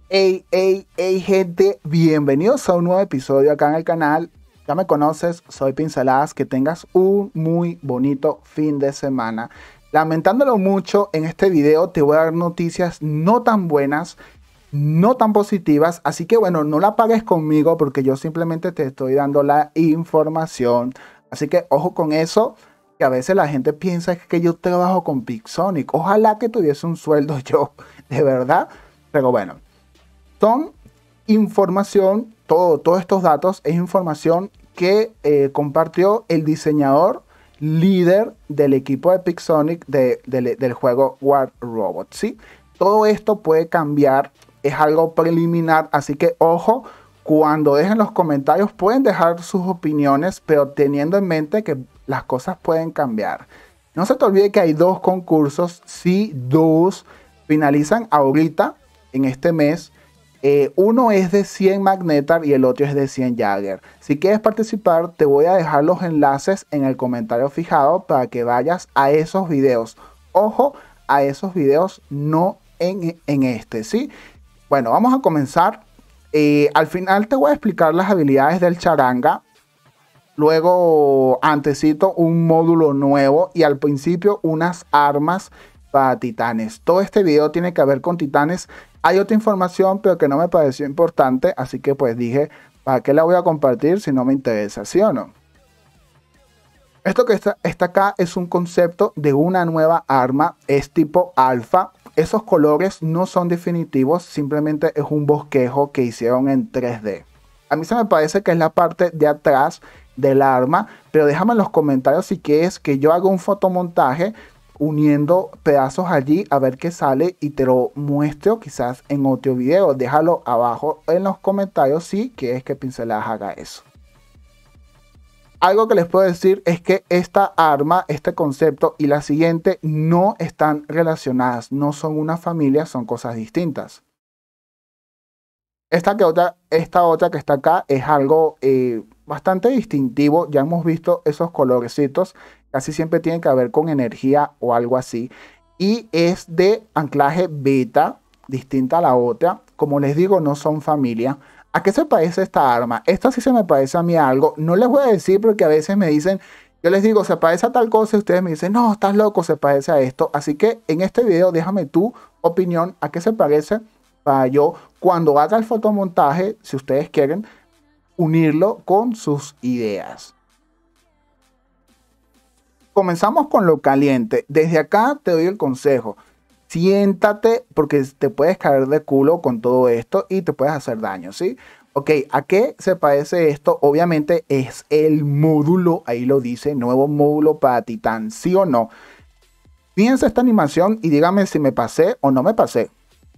Hey gente, bienvenidos a un nuevo episodio acá en el canal. Ya me conoces, soy Pinceladas, que tengas un muy bonito fin de semana. Lamentándolo mucho, en este video te voy a dar noticias no tan buenas, no tan positivas, así que bueno, no la pagues conmigo porque yo simplemente te estoy dando la información. Así que ojo con eso, que a veces la gente piensa que yo trabajo con Pixonic. Ojalá que tuviese un sueldo yo, de verdad, pero bueno. Son información, todos estos datos es información que compartió el diseñador líder del equipo de Pixonic del juego War Robot, ¿sí? Todo esto puede cambiar, es algo preliminar, así que ojo, cuando dejen los comentarios pueden dejar sus opiniones, pero teniendo en mente que las cosas pueden cambiar. No se te olvide que hay dos concursos, sí, dos, finalizan ahorita, en este mes. Uno es de 100 Magnetar y el otro es de 100 Jagger. Si quieres participar, te voy a dejar los enlaces en el comentario fijado para que vayas a esos videos. Ojo, a esos videos, no en este, ¿sí? Bueno, vamos a comenzar. Al final te voy a explicar las habilidades del charanga. Luego, antesito, un módulo nuevo y al principio unas armas para titanes. Todo este video tiene que ver con titanes. Hay otra información, pero que no me pareció importante, así que pues dije, ¿para qué la voy a compartir si no me interesa? ¿Sí o no? Esto que está acá es un concepto de una nueva arma, es tipo alfa. Esos colores no son definitivos, simplemente es un bosquejo que hicieron en 3D. A mí se me parece que es la parte de atrás del arma, pero déjame en los comentarios si quieres que yo haga un fotomontaje uniendo pedazos allí a ver qué sale y te lo muestro quizás en otro video. Déjalo abajo en los comentarios si quieres que Pinceladas haga eso. Algo que les puedo decir es que esta arma, este concepto y la siguiente no están relacionadas, no son una familia, son cosas distintas. Esta otra que está acá es algo bastante distintivo. Ya hemos visto esos colorecitos. Casi siempre tienen que ver con energía o algo así. Y es de anclaje beta, distinta a la otra. Como les digo, no son familia. ¿A qué se parece esta arma? Esta sí se me parece a mí a algo. No les voy a decir porque a veces me dicen, yo les digo, se parece a tal cosa y ustedes me dicen, no, estás loco, se parece a esto. Así que en este video déjame tu opinión a qué se parece para yo, cuando haga el fotomontaje, si ustedes quieren, unirlo con sus ideas. Comenzamos con lo caliente. Desde acá te doy el consejo. Siéntate porque te puedes caer de culo con todo esto y te puedes hacer daño, ¿sí? Ok, ¿a qué se parece esto? Obviamente es el módulo, ahí lo dice, nuevo módulo para Titán, ¿sí o no? Fíjense esta animación y díganme si me pasé o no me pasé.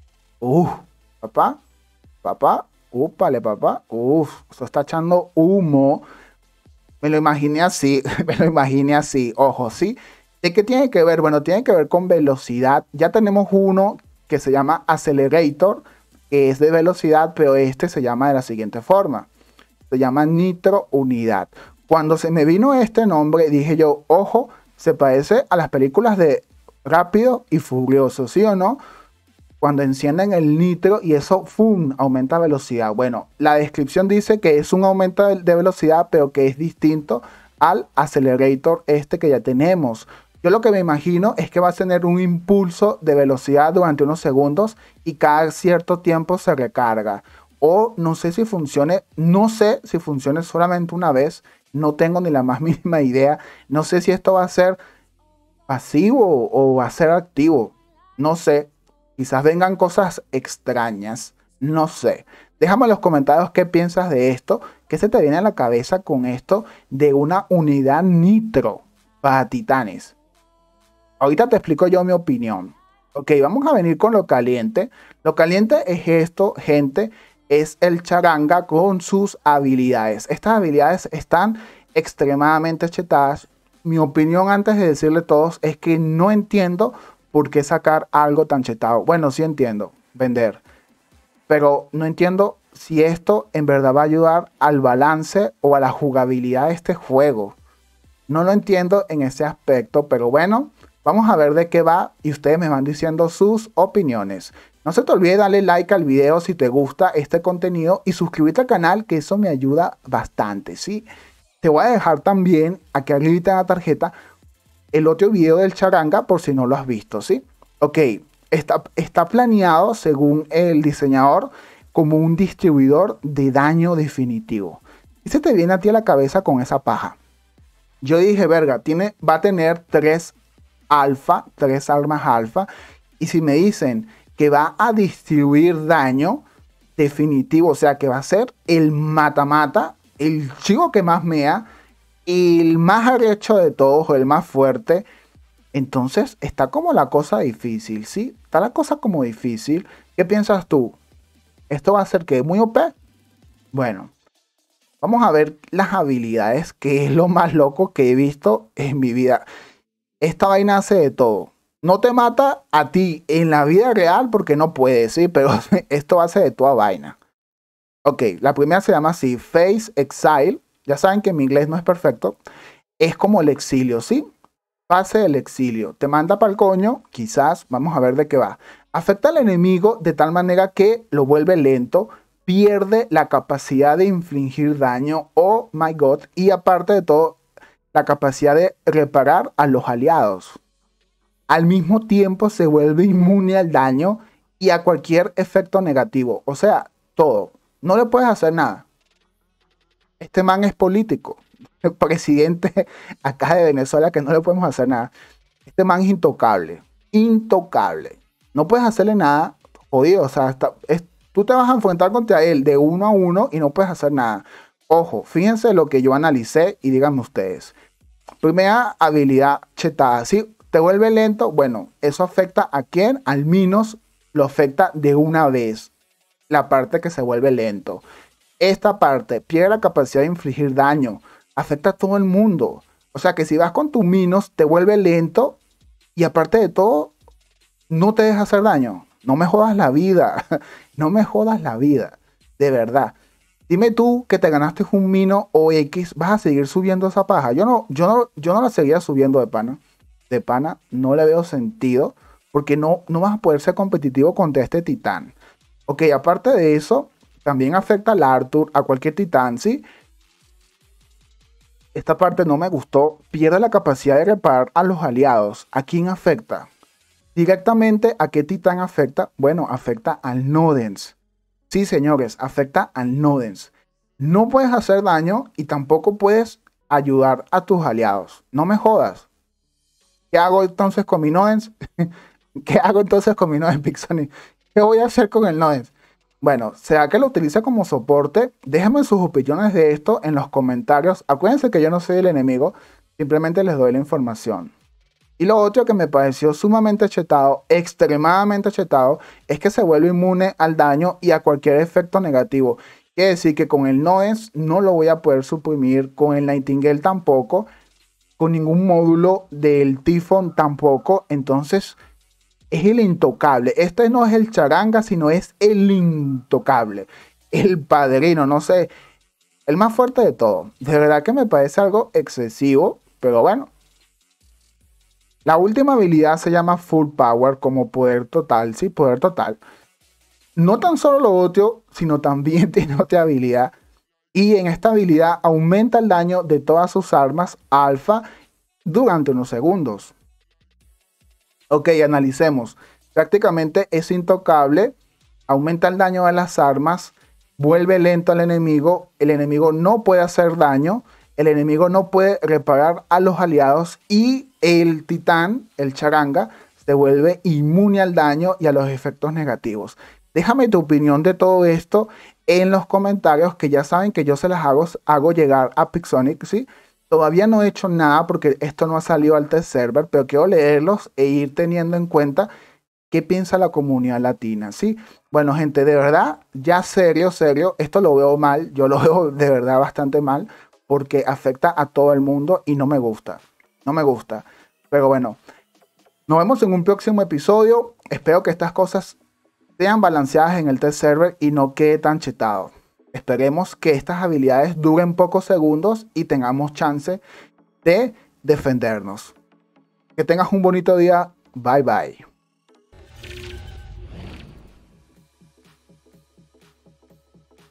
Papá, úpale, papá. Eso está echando humo. Me lo imaginé así, me lo imaginé así. Ojo, ¿sí? ¿De qué tiene que ver? Bueno, tiene que ver con velocidad. Ya tenemos uno que se llama Accelerator, que es de velocidad, pero este se llama de la siguiente forma. Se llama Nitro Unidad. Cuando se me vino este nombre, dije yo, ojo, se parece a las películas de Rápido y Furioso, ¿sí o no? Cuando encienden el nitro y eso ¡fum! Aumenta velocidad. Bueno, la descripción dice que es un aumento de velocidad, pero que es distinto al Accelerator este que ya tenemos. Yo lo que me imagino es que va a tener un impulso de velocidad durante unos segundos y cada cierto tiempo se recarga. O no sé si funcione, no sé si funcione solamente una vez. No tengo ni la más mínima idea. No sé si esto va a ser pasivo o va a ser activo. No sé. Quizás vengan cosas extrañas. No sé. Déjame en los comentarios qué piensas de esto. ¿Qué se te viene a la cabeza con esto de una unidad nitro para titanes? Ahorita te explico yo mi opinión. Ok, vamos a venir con lo caliente. Lo caliente es esto, gente. Es el charanga con sus habilidades. Estas habilidades están extremadamente chetadas. Mi opinión antes de decirle todos es que no entiendo por qué sacar algo tan chetado. Bueno, sí entiendo, vender. Pero no entiendo si esto en verdad va a ayudar al balance o a la jugabilidad de este juego. No lo entiendo en ese aspecto, pero bueno, vamos a ver de qué va y ustedes me van diciendo sus opiniones. No se te olvide darle like al video si te gusta este contenido y suscribirte al canal, que eso me ayuda bastante, ¿sí? Te voy a dejar también aquí arriba en la tarjeta el otro video del charanga por si no lo has visto, ¿sí? Ok, está planeado según el diseñador como un distribuidor de daño definitivo. Y se te viene a ti a la cabeza con esa paja. Yo dije, verga, va a tener tres armas alfa. Y si me dicen que va a distribuir daño definitivo, o sea que va a ser el mata-mata, el chico que más mea, el más arrecho de todos, o el más fuerte. Entonces está como la cosa difícil, ¿sí? Está la cosa como difícil. ¿Qué piensas tú? ¿Esto va a ser que muy OP? Bueno, vamos a ver las habilidades, que es lo más loco que he visto en mi vida. Esta vaina hace de todo. No te mata a ti en la vida real porque no puede, ¿sí? Pero esto hace de toda vaina. Ok, la primera se llama así, Face Exile. Ya saben que mi inglés no es perfecto. Es como el exilio, ¿sí? Fase del exilio. Te manda para el coño, quizás. Vamos a ver de qué va. Afecta al enemigo de tal manera que lo vuelve lento, pierde la capacidad de infligir daño, oh my god, y aparte de todo, la capacidad de reparar a los aliados. Al mismo tiempo se vuelve inmune al daño y a cualquier efecto negativo. O sea, todo. No le puedes hacer nada. Este man es político. El presidente acá de Venezuela, que no le podemos hacer nada. Este man es intocable. Intocable. No puedes hacerle nada. Jodido. O sea, tú te vas a enfrentar contra él de 1 a 1 y no puedes hacer nada. Ojo, fíjense lo que yo analicé y díganme ustedes. Primera habilidad chetada. Si te vuelve lento, bueno, eso afecta a quién. Al menos lo afecta de una vez. La parte que se vuelve lento. Esta parte pierde la capacidad de infligir daño. Afecta a todo el mundo. O sea que si vas con tus minos, te vuelve lento. Y aparte de todo, no te deja hacer daño. No me jodas la vida. No me jodas la vida. De verdad. Dime tú que te ganaste un mino o X, ¿vas a seguir subiendo esa paja? Yo no la seguía subiendo de pana. De pana no le veo sentido. Porque no vas a poder ser competitivo contra este titán. Ok, aparte de eso, también afecta al Arthur, a cualquier titán, ¿sí? Esta parte no me gustó. Pierde la capacidad de reparar a los aliados. ¿A quién afecta? Directamente, ¿a qué titán afecta? Bueno, afecta al Nodens. Sí, señores, afecta al Nodens. No puedes hacer daño y tampoco puedes ayudar a tus aliados. No me jodas. ¿Qué hago entonces con mi Nodens? ¿Qué hago entonces con mi Nodens, Pixonic? ¿Qué voy a hacer con el Nodens? Bueno, ¿será que lo utiliza como soporte? Déjenme sus opiniones de esto en los comentarios. Acuérdense que yo no soy el enemigo, simplemente les doy la información. Y lo otro que me pareció sumamente chetado, extremadamente chetado, es que se vuelve inmune al daño y a cualquier efecto negativo. Quiere decir que con el Nodens no lo voy a poder suprimir, con el Nightingale tampoco, con ningún módulo del Typhon tampoco. Entonces es el intocable. Este no es el charanga, sino es el intocable. El padrino, no sé, el más fuerte de todo. De verdad que me parece algo excesivo, pero bueno. La última habilidad se llama Full Power, como poder total, sí, poder total. No tan solo lo otro, sino también tiene otra habilidad. Y en esta habilidad aumenta el daño de todas sus armas alfa durante unos segundos. Ok, analicemos. Prácticamente es intocable, aumenta el daño de las armas, vuelve lento al enemigo, el enemigo no puede hacer daño, el enemigo no puede reparar a los aliados y el titán, el charanga, se vuelve inmune al daño y a los efectos negativos. Déjame tu opinión de todo esto en los comentarios, que ya saben que yo se las hago llegar a Pixonic, ¿sí? Todavía no he hecho nada porque esto no ha salido al test server, pero quiero leerlos e ir teniendo en cuenta qué piensa la comunidad latina, ¿sí? Bueno, gente, de verdad, ya serio, esto lo veo mal, yo lo veo de verdad bastante mal, porque afecta a todo el mundo y no me gusta, no me gusta. Pero bueno, nos vemos en un próximo episodio. Espero que estas cosas sean balanceadas en el test server y no quede tan chetado. Esperemos que estas habilidades duren pocos segundos y tengamos chance de defendernos. Que tengas un bonito día. Bye bye.